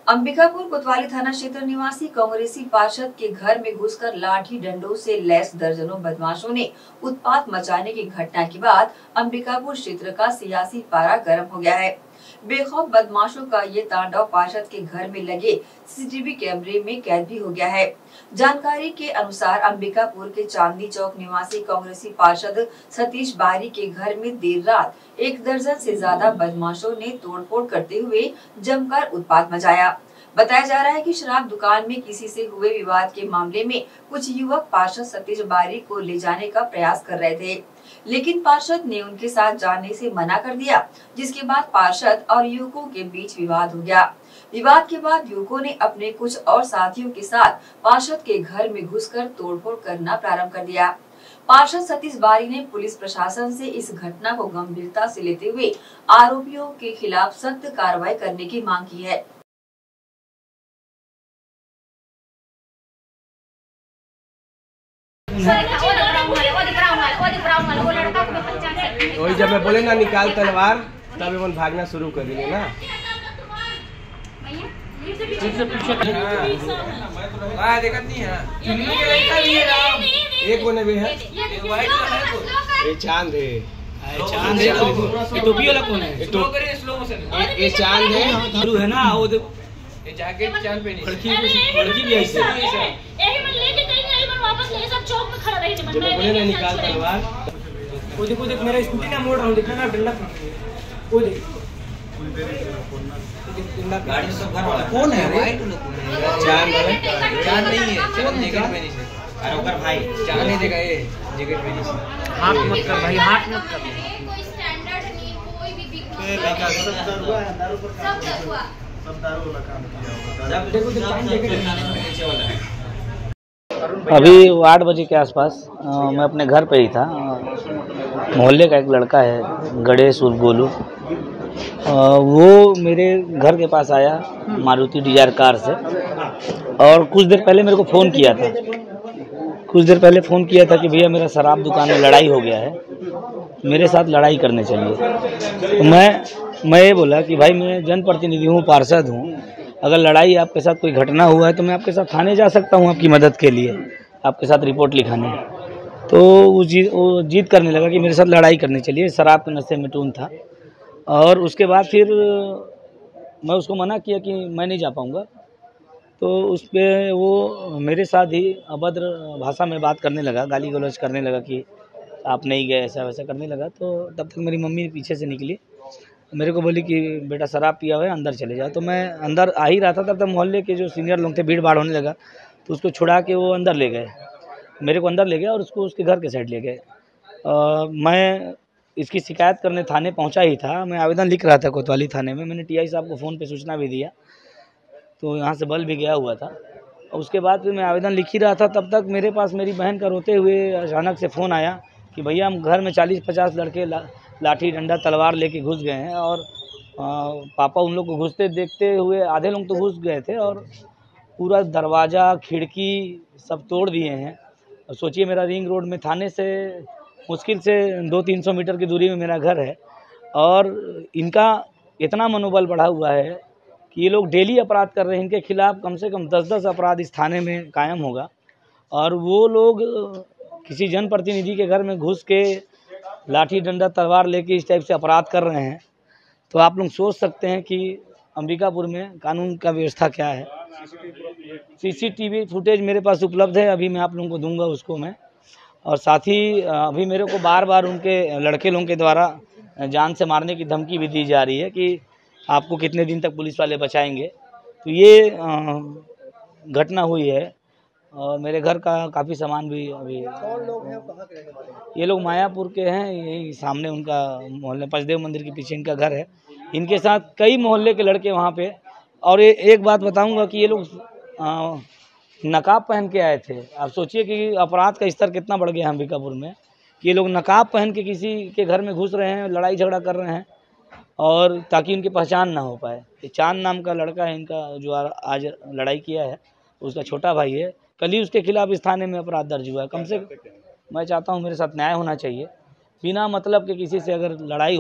अंबिकापुर कोतवाली थाना क्षेत्र निवासी कांग्रेसी पार्षद के घर में घुसकर लाठी डंडों से लैस दर्जनों बदमाशों ने उत्पात मचाने की घटना के बाद अंबिकापुर क्षेत्र का सियासी पारा गर्म हो गया है। बेखौफ बदमाशों का ये तांडव पार्षद के घर में लगे सीसीटीवी कैमरे में कैद भी हो गया है। जानकारी के अनुसार अंबिकापुर के चांदनी चौक निवासी कांग्रेसी पार्षद सतीश बारी के घर में देर रात 1 दर्जन से ज्यादा बदमाशों ने तोड़फोड़ करते हुए जमकर उत्पात मचाया। बताया जा रहा है कि शराब दुकान में किसी से हुए विवाद के मामले में कुछ युवक पार्षद सतीश बारी को ले जाने का प्रयास कर रहे थे, लेकिन पार्षद ने उनके साथ जाने से मना कर दिया, जिसके बाद पार्षद और युवकों के बीच विवाद हो गया। विवाद के बाद युवकों ने अपने कुछ और साथियों के साथ पार्षद के घर में घुसकर तोड़फोड़ करना प्रारंभ कर दिया। पार्षद सतीश बारी ने पुलिस प्रशासन से इस घटना को गंभीरता से लेते हुए आरोपियों के खिलाफ सख्त कार्रवाई करने की मांग की है। वही जब मैं बोले ना निकाल तलवार, तब वो भागना शुरू कर दिए ना। एक वो भी है, ये चांद है। चांद है ये टोपी वाला कौन है? ये चांद है ना। वो जैकेट चांद पे लड़की भी ऐसे जब बोले ना निकाल तलवार। वो देखो देख मेरा स्कूटी ना मोड़ रहा हूँ, देखना ना डंडा। वो देख गाड़ी सब घर वाला कौन है? चांद नहीं है, चांद जैकेट पहनी से। अरे ओकर भाई चांद नहीं देखा, ये जैकेट पहनी से। हाथ मत कर भाई, हाथ मत कर। कोई स्टैंडर्ड नहीं, कोई भी बिग सब दारू वाला काम किया होगा। जब देखो चांद जैकेट नीचे वाला है। अभी 8 बजे के आसपास मैं अपने घर पे ही था। मोहल्ले का एक लड़का है गणेश उर्फ गोलू, वो मेरे घर के पास आया मारुति डिजायर कार से, और कुछ देर पहले मेरे को फ़ोन किया था कि भैया मेरा शराब दुकान में लड़ाई हो गया है, मेरे साथ लड़ाई करने चलिए। तो मैं ये बोला कि भाई मैं जनप्रतिनिधि हूँ, पार्षद हूँ, अगर लड़ाई आपके साथ कोई घटना हुआ है तो मैं आपके साथ थाने जा सकता हूँ आपकी मदद के लिए, आपके साथ रिपोर्ट लिखाने। तो वो जिद करने लगा कि मेरे साथ लड़ाई करने चलिए, शराब के नशे में टून था। और उसके बाद फिर मैं उसको मना किया कि मैं नहीं जा पाऊँगा। तो उस पर वो मेरे साथ ही अभद्र भाषा में बात करने लगा, गाली गलौज करने लगा कि आप नहीं गए, ऐसा वैसा करने लगा। तो तब तक मेरी मम्मी पीछे से निकली, मेरे को बोली कि बेटा शराब पिया हुआ है, अंदर चले जाओ। तो मैं अंदर आ ही रहा था, तब तक मोहल्ले के जो सीनियर लोग थे भीड़ भाड़ होने लगा, तो उसको छुड़ा के वो अंदर ले गए, मेरे को अंदर ले गया और उसको उसके घर के साइड ले गए। मैं इसकी शिकायत करने थाने पहुंचा ही था, मैं आवेदन लिख रहा था कोतवाली थाने में। मैंने टीआई साहब को फ़ोन पे सूचना भी दिया, तो यहाँ से बल भी गया हुआ था। और उसके बाद फिर मैं आवेदन लिख ही रहा था, तब तक मेरे पास मेरी बहन का रोते हुए अचानक से फ़ोन आया कि भैया हम घर में 40-50 लड़के लाठी डंडा तलवार लेके घुस गए हैं, और पापा उन लोग को घुसते देखते हुए, आधे लोग तो घुस गए थे और पूरा दरवाज़ा खिड़की सब तोड़ दिए हैं। और सोचिए मेरा रिंग रोड में थाने से मुश्किल से 200-300 मीटर की दूरी में मेरा घर है, और इनका इतना मनोबल बढ़ा हुआ है कि ये लोग डेली अपराध कर रहे हैं। इनके खिलाफ़ कम से कम 10-10 अपराध इस थाने में कायम होगा, और वो लोग किसी जनप्रतिनिधि के घर में घुस के लाठी डंडा तलवार लेके इस टाइप से अपराध कर रहे हैं। तो आप लोग सोच सकते हैं कि अंबिकापुर में कानून का व्यवस्था क्या है। सीसीटीवी फुटेज मेरे पास उपलब्ध है, अभी मैं आप लोगों को दूंगा उसको मैं। और साथ ही अभी मेरे को बार बार उनके लड़के लोगों के द्वारा जान से मारने की धमकी भी दी जा रही है कि आपको कितने दिन तक पुलिस वाले बचाएंगे। तो ये घटना हुई है, और मेरे घर का काफ़ी सामान भी अभी। कौन लोग हैं, कहाँ के रहने वाले हैं? ये लोग मायापुर के हैं, यही सामने उनका मोहल्ले पंचदेव मंदिर के पीछे इनका घर है। इनके साथ कई मोहल्ले के लड़के वहाँ पे। और एक बात बताऊंगा कि ये लोग नकाब पहन के आए थे। आप सोचिए कि अपराध का स्तर कितना बढ़ गया अंबिकापुर में, कि ये लोग नकाब पहन के किसी के घर में घुस रहे हैं, लड़ाई झगड़ा कर रहे हैं, और ताकि उनकी पहचान ना हो पाए। ये चांद नाम का लड़का है इनका, जो आज लड़ाई किया है, उसका छोटा भाई है। कल ही उसके खिलाफ इस थाने में अपराध दर्ज हुआ है। कम से कम मैं चाहता हूँ मेरे साथ न्याय होना चाहिए। बिना मतलब के किसी से अगर लड़ाई